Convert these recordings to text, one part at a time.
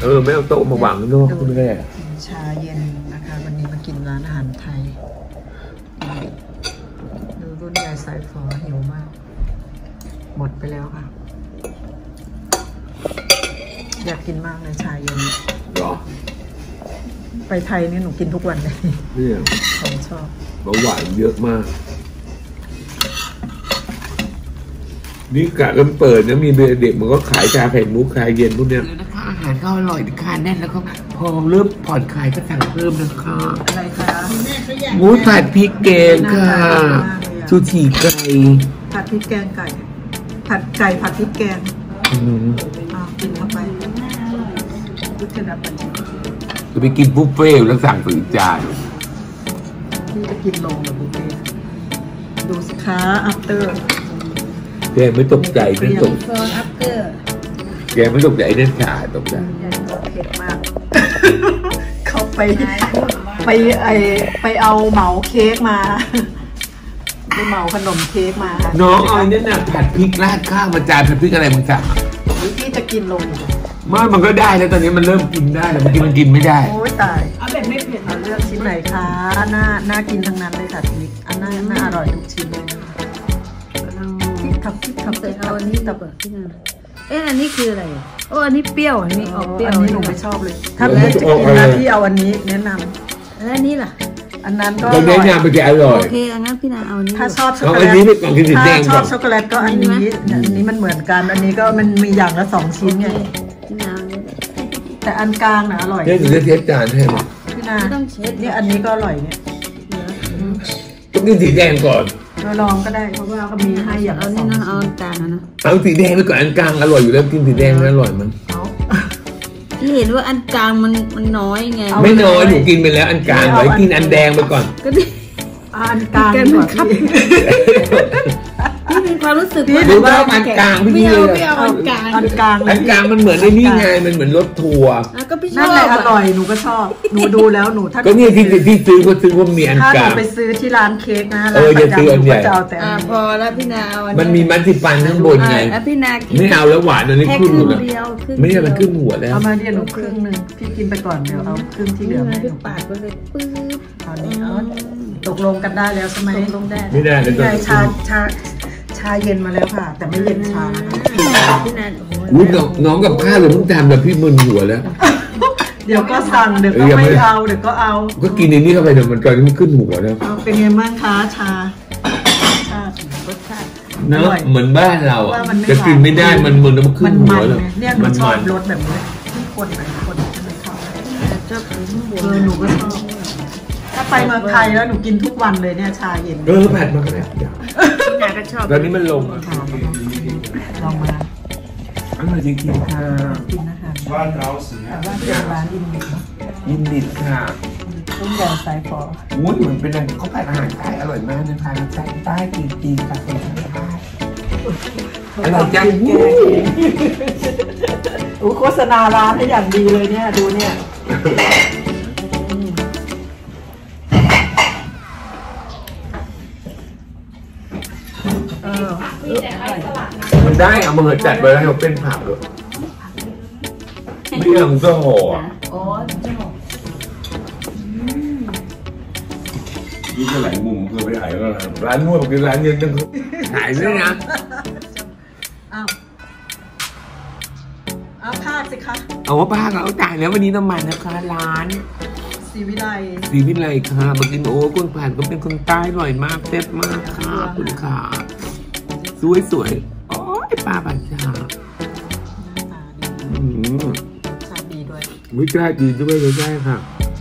ไม่เอาโต๊ะมาวางข้างนอกคุณแม่ชาเย็นนะคะวันนี้มากินร้านอาหารไทยดูรุ่นใหญ่สายฝอหิวมากหมดไปแล้วค่ะอยากกินมากเลยชาเย็นหรอไปไทยนี่หนูกินทุกวันเลยเนี่ยผมชอบเบาหวานเยอะมากนี่กะกันเปิดนะมีเด็กมันก็ขายชาไข่มุกชาเย็นพวกเนี้ยนะคะอาหารก็อร่อยนะคะแน่นแล้วก็พอเริ่มผ่อนคลายก็สั่งเพิ่มนะคะอะไรคะหมูผัดพริกแกงค่ะชูชีไก่ผัดพริกแกงไก่ผัดไก่ผัดพริกแกงกินเข้าไปจะไปกินบุฟเฟ่ต์แล้วสั่งถึงจานที่จะกินลงแบบบุฟเฟ่ต์ดูสิคะอัปเตอร์แกไม่ตกใจไม่ตกแกไม่ตกใจเน่นขาตกใจเผ็ดมากเขาไปเอาเหมาเค้กมาไปเหมาขนมเค้กมาน้องเอาเนี่ยนะผัดพริกราดข้าวมาจานผัดพริกอะไรมึงสั่งพี่จะกินลงมันก็ได้แล้วตอนนี้มันเริ่มกินได้แล้วมันกินไม่ได้โอ้ยตายเอาแบบไม่เผ็ดเลือกชิ้นไหนคะน่ากินทั้งนั้นเลยค่ะพริกน่าอร่อยทุกชิ้นเลยที่ทับแต่เอาอันนี้ตับที่นั่นอันนี้คืออะไรอันนี้เปรี้ยวอันนี้ออกเปรี้ยวอันนี้หนูไม่ชอบเลยถ้าแม่จะกินนะพี่เอาอันนี้แนะนำแล้วอันนี้ล่ะอันนั้นก็เราแนะนำไปแกอร่อยโอเคงั้นพี่นาเอานี้ถ้าชอบช็อกโกแลตถ้าชอบช็อกโกแลตก็อันนี้มันเหมือนกันอันนี้ก็มันมีอย่างละ2ชิ้นไงพี่นาแต่อันกลางนะอร่อยเนี่ยหนูจะเทสจานให้พี่นาต้องเช็ดเนี่ยอันนี้ก็อร่อยเนี่ยต้องกินสีแดงก่อนเราลองก็ได้เพราะว่าก็มีให้อย่างเอานี่นะเอากลางนะเอาสีแดงไปก่อนอันกลางอร่อยอยู่แล้วกินสีแดงอร่อยมันที่เห็นว่าอันกลางมันน้อยไงไม่น้อยหนูกินไปแล้วอันกลางไว้กินอันแดงไปก่อนก็ดิอันกลางมันครับพี่มีความรู้สึกว่าอันกลางพี่ไม่เอาอันกลางอันกลางมันเหมือนในนี่ไงมันเหมือนรสทัวร์ก็พี่ชอบนั่นแหละอร่อยหนูก็ชอบหนูดูแล้วหนูถ้าก็นี่ที่ซื้อก็ซื้อว่ามีอันกลางถ้าหนูไปซื้อที่ร้านเค้กนะจะซื้ออันใหญ่พอแล้วพี่นามันมีมัสซิปันข้างบนไงพี่นาไม่เอาแล้วหวานอันนี้ขึ้นหมดแล้วไม่ใช่มันขึ้นหัวแล้วเอามาเดี๋ยวหนูครึ่งนึงพี่กินไปก่อนเดี๋ยวเอาครึ่งที่เหลือให้พี่ปาดไปเลยปื๊บตอนนี้ตกลงกันได้แล้วใช่ไหมตกลงได้ไม่ได้เลยชาเย็นมาแล้วค่ะแต่ไม่เย็นชาพี่นาน้องกับข้าวเลยมึงทำแบบพี่มึนหัวแล้วเดี๋ยวก็สั่งเดี๋ยวก็ไม่เอาเดี๋ยวก็เอาก็กินในนี้เข้าไปเดี๋ยวมันก่อนมันขึ้นหัวแล้วเป็นไงบ้างคะชารสชาติเนอะเหมือนบ้านเราอ่ะจะกินไม่ได้มันมึนแล้วมันขึ้นหัวเลยเนี่ยหนูชอบรสแบบนี้ที่คนไหนคนไม่ชอบหนูก็ชอบถ้าไปเมืองไทยแล้วหนูกินทุกวันเลยเนี่ยชาเย็นผัดมาก็ได้อยากก็ชอบตอนนี้มันลงลองมาอร่อยจริงๆค่ะกินนะคะว่าเป็นร้านอินดิค่ะรุ่นใหญ่สายฟออุ้ยเหมือนเป็นอะไรเขาผัดอาหารไทยอร่อยมากนะคะใต้จีนค่ะคนใต้อร่อยจังโฆษณาร้านให้อย่างดีเลยเนี่ยดูเนี่ยมันได้เอามาจัดไปแล้วให้เป็นผักเลยไม่ลงเสื้อห่อนี่ก็หลายมุมคือไปถ่ายก็ร้านนวดบอกร้านเย็นจังถ่ายด้วยนะเอาภาคสิคะเอาว่าภาคเอาจ่ายแล้ววันนี้น้ำมันนะคะร้านศรีวิไลค่ะมากินโอ้คนผ่านก็เป็นคนใต้อร่อยมากเต็มมากค่ะคุณค่ะสวยโอ้ยปลาบัญชาชาดีด้วยวิจารณ์ดีด้วยเลยใช่ค่ะ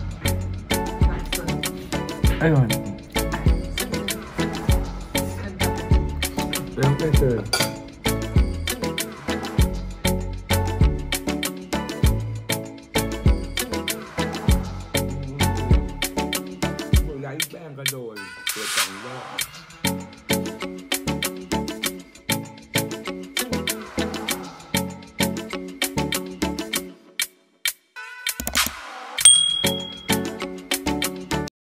อร่อยแล้วไม่เจอ